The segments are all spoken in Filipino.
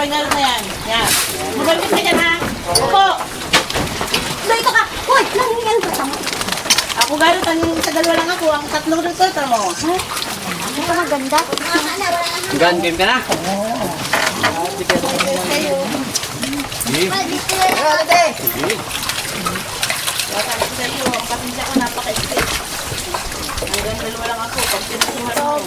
Paringal na yan. Yan. Mabalbit ka dyan ha. Opo. Dito ka. Uy, nangyayang ka tama. Ako gano'n, sa dalawa lang ako. Ang tatlong resulta mo. Ha? Hindi ka maganda. Gan game ka na? Pasensya ko, napaka-exit. Hanggang dalawa lang ako. Pag pinasuhan mo.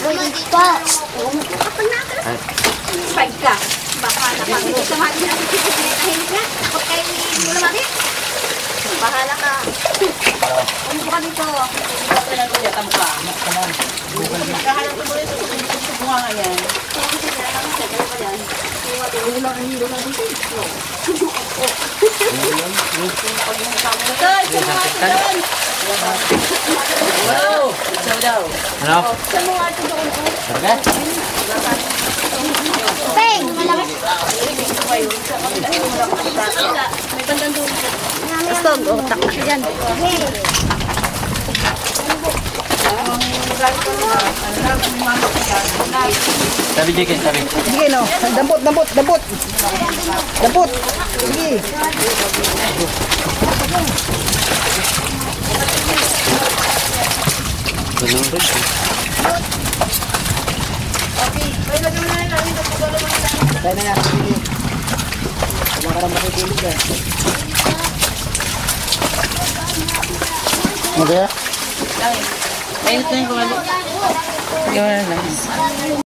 Spike ka. Baka nakakita sa mati na pinahimik na. Kapag kayo hindi mo mati. Bahala ka. Ano ka dito? Kapag lang ko dyan, tampa. Kahalang ko mo rin sa bunga nga yan. Wow! Isaw daw. Ano? Talaga? Peng! Malakas. May bandang doon. Gusto, utak na dyan. Sabi Jikin, sabi. Sige no, dampot, dampot, dampot. Dampot. Sige. Kaya na nga, sige. Kumakarang makikilid yan. Ayun na yung kumalo. Gawin na lang.